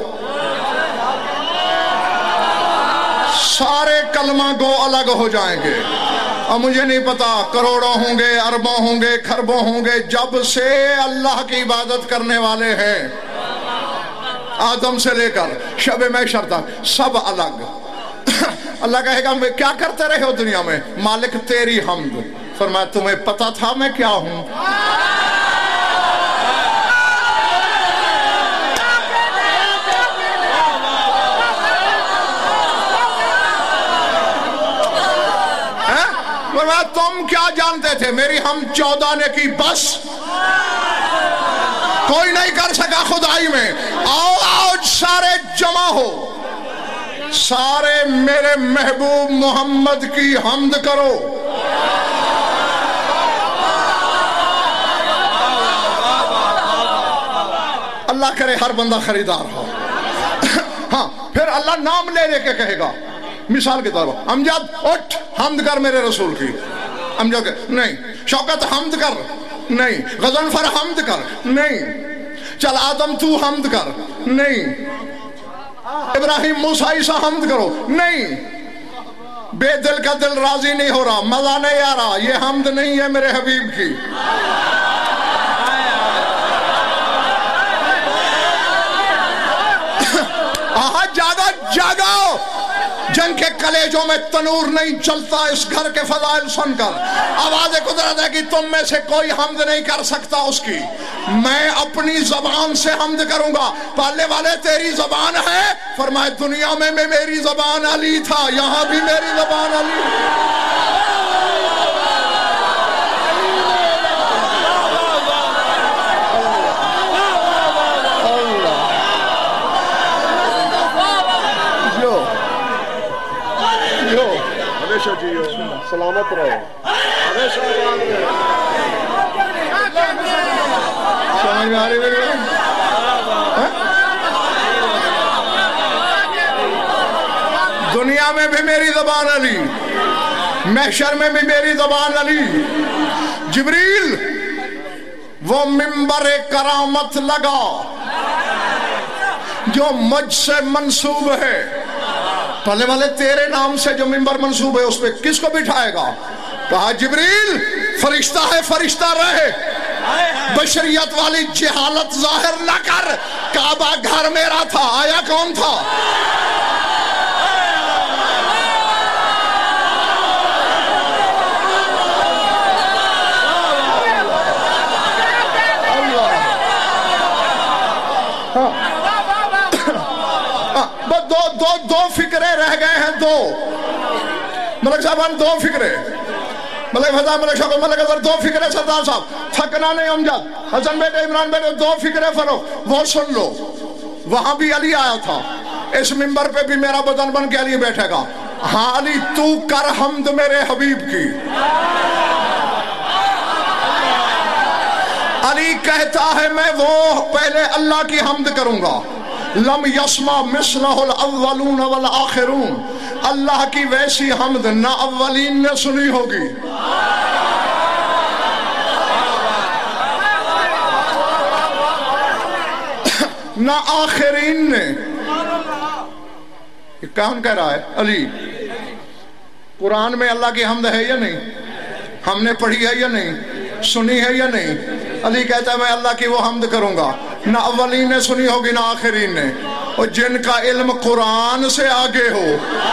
سارے کلمہ گو الگ ہو جائیں گے. اور مجھے نہیں پتا کروڑوں ہوں گے، اربوں ہوں گے، کھربوں ہوں گے، جب سے اللہ کی عبادت کرنے والے ہیں آدم سے لے کر شب محشر تک سب الگ. اللہ کہے گا کیا کرتے رہے ہو دنیا میں؟ مالک تیری حمد. فرمایا تمہیں پتا تھا میں کیا ہوں؟ تم کیا جانتے تھے؟ میری ہم چودہ نے کی بس، کوئی نہیں کر سکا خدائی میں. آؤ آؤ سارے جمع ہو، سارے میرے محبوب محمد کی حمد کرو. اللہ کرے ہر بندہ خریدار ہو. ہاں پھر اللہ نام لے لے کے کہے گا. مثال کے طور پر امجد اٹھ حمد کر میرے رسول کی. امجد نہیں. شوکت حمد کر نہیں. غضنفر حمد کر نہیں. چل آدم تو حمد کر نہیں. ابراہیم موسیٰ عیسیٰ حمد کرو نہیں. بے دل کا دل راضی نہیں ہو رہا، مزہ نہیں آ رہا، یہ حمد نہیں ہے میرے حبیب کی. آہا جاگا جاگاؤ. جن کے کلیجوں میں تنور نہیں چلتا اس گھر کے فضائل سن کر آواز قدرت ہے کہ تم میں سے کوئی حمد نہیں کر سکتا اس کی. میں اپنی زبان سے حمد کروں گا. پالنے والے تیری زبان ہے. فرمائے دنیا میں میں میری زبان علی تھا، یہاں بھی میری زبان علی. سلامت رہو. سمجھ میں آ رہی میری بات؟ دنیا میں بھی میری زبان علی، محشر میں بھی میری زبان علی. جبریل وہ منبر کرامت لگا جو مجھ سے منسوب ہے. پہلے والے تیرے نام سے جو منبر منصوب ہے اس پہ کس کو بٹھائے گا؟ کہا جبریل فرشتہ ہے، فرشتہ رہے. بشریت والی جہالت ظاہر نہ کر. کعبہ گھر میرا تھا، آیا کون تھا؟ دو دو دو فکرے رہ گئے ہیں. دو ملک صاحب ہم دو فکرے ملک فضا ملک شاہ ملک اظہر دو فکرے. سردار صاحب تھکنا نہیں امجد، حسن بیٹے عمران بیٹے دو فکرے فرو وہ سن لو. وہاں بھی علی آیا تھا، اس منبر پہ بھی میرا بدن بن کے علی بیٹھے گا. ہاں علی تو کر حمد میرے حبیب کی. علی کہتا ہے میں وہ پہلے اللہ کی حمد کروں گا. لم یسمع مثلہ الاولون والآخرون. اللہ کی ویسی حمد نہ اولین نے سنی ہوگی. نہ آخرین نے. یہ کون کہہ رہا ہے؟ علی. قرآن میں اللہ کی حمد ہے یا نہیں؟ ہم نے پڑھی ہے یا نہیں؟ سنی ہے یا نہیں؟ علی کہتا ہے میں اللہ کی وہ حمد کروں گا، نہ اولین نے سنی ہوگی نہ آخرین نے. اور جن کا علم قرآن سے آگے ہو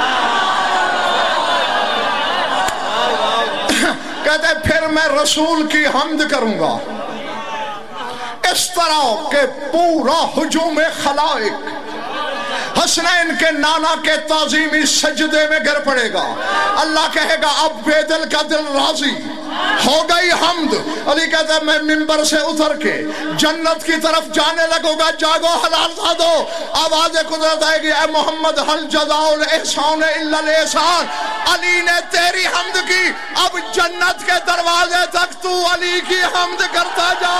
کہتے ہیں پھر میں رسول کی حمد کروں گا. اس طرح کہ پورا ہجوم خلائق حسنین کے نانا کے تعظیمی سجدے میں گر پڑے گا. اللہ کہے گا اب بے دل کا دل راضی ہو گئی حمد. علی کہتا ہے میں منبر سے اتر کے جنت کی طرف جانے لگوں گا. جاگو حلال زادو, آواز قدرت آئے گی اے محمد حل جزاء الاحسان الا الاحسان. علی نے تیری حمد کی, اب جنت کے دروازے تک تو علی کی حمد کرتا جا.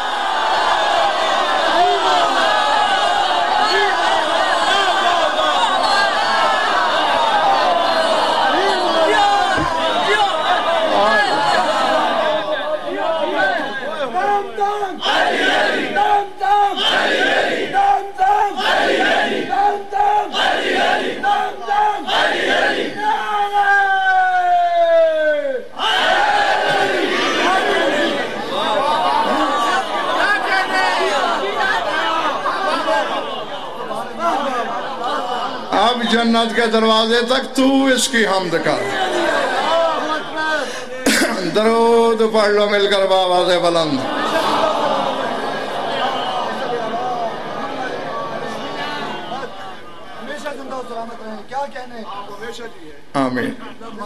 اب جنت کے دروازے تک تو اس کی حمد کر. درود پڑھ لو مل کر بآواز بلند. آمین.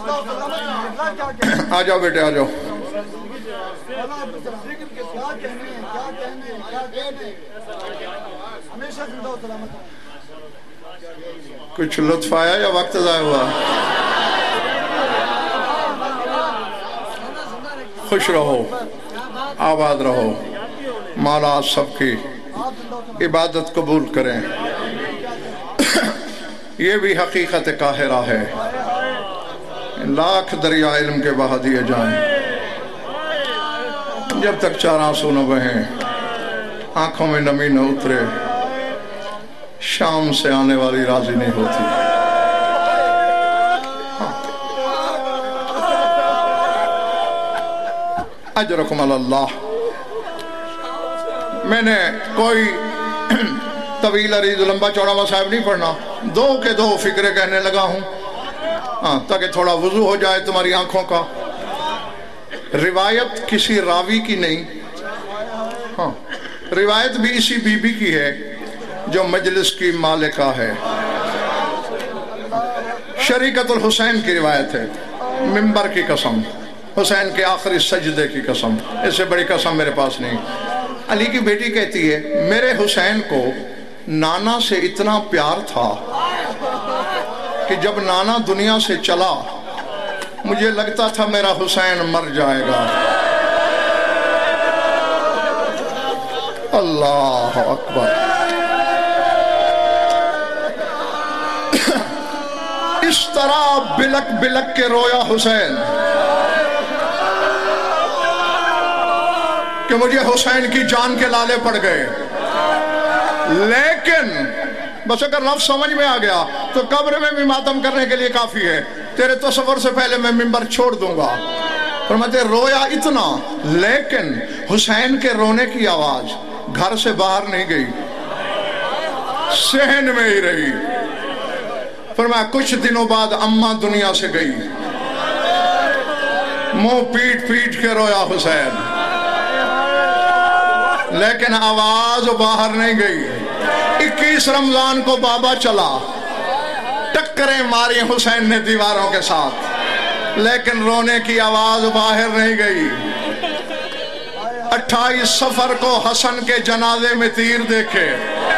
آ جاؤ بیٹے آ جاؤ. کچھ لطف آیا یا وقت ضائع ہوا؟ خوش رہو, آباد رہو, مولا سب کی عبادت قبول کریں. یہ بھی حقیقت قاہرہ ہے, لاکھ دریا علم کے بہا دیے جائیں, جب تک چار آنسو نہ بہیں, آنکھوں میں نمی نہ اترے, شام سے آنے والی راضی نہیں ہوتی. اجرکم اللہ. میں نے کوئی طویل عریض لمبا چوڑا مصائب نہیں پڑھنا, دو کے دو فکرے کہنے لگا ہوں ہاں تاکہ تھوڑا وضو ہو جائے تمہاری آنکھوں کا. روایت کسی راوی کی نہیں, ہاں روایت بھی اسی بی بی کی ہے جو مجلس کی مالکہ ہے. شریکت الحسین کی روایت ہے, منبر کی قسم, حسین کے آخری سجدے کی قسم, اس سے بڑی قسم میرے پاس نہیں. علی کی بیٹی کہتی ہے میرے حسین کو نانا سے اتنا پیار تھا کہ جب نانا دنیا سے چلا مجھے لگتا تھا میرا حسین مر جائے گا. اللہ اکبر. اس طرح بلک بلک کے رویا حسین کہ مجھے حسین کی جان کے لالے پڑ گئے. لیکن بس اگر لفظ سمجھ میں آ گیا تو قبر میں بھی ماتم کرنے کے لیے کافی ہے. تیرے تصور سے پہلے میں منبر چھوڑ دوں گا. فرماتے رویا اتنا, لیکن حسین کے رونے کی آواز گھر سے باہر نہیں گئی, صحن میں ہی رہی. فرمایا کچھ دنوں بعد اماں دنیا سے گئی, منہ پیٹ پیٹ کے رویا حسین, لیکن آواز باہر نہیں گئی. اکیس رمضان کو بابا چلا, ٹکریں ماری حسین نے دیواروں کے ساتھ, لیکن رونے کی آواز باہر نہیں گئی. اٹھائیس سفر کو حسن کے جنازے میں تیر دیکھے,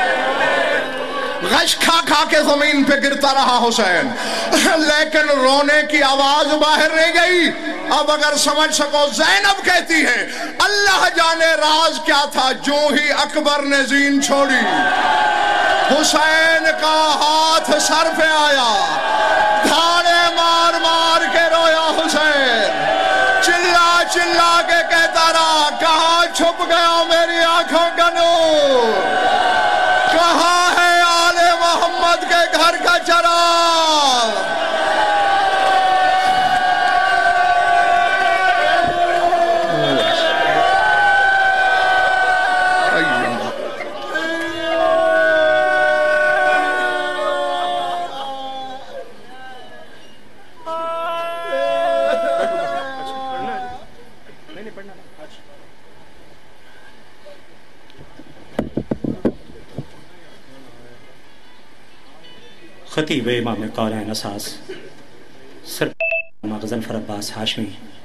غش کھا کھا کے زمین پہ گرتا رہا حسین, لیکن رونے کی آواز باہر نہیں گئی. اب اگر سمجھ سکو, زینب کہتی ہے اللہ جانے راز کیا تھا, جو ہی اکبر نے زین چھوڑی حسین کا ہاتھ سر پہ آیا, دھاڑے مار مار کے رویا حسین, چلا چلا کے کہتا رہا کہاں چھپ گیا میری آنکھوں کا نور, کہاں ہے آل محمد کے گھر کا چراغ. خطیب امام قارئین اساس سر غضنفر عباس ہاشمی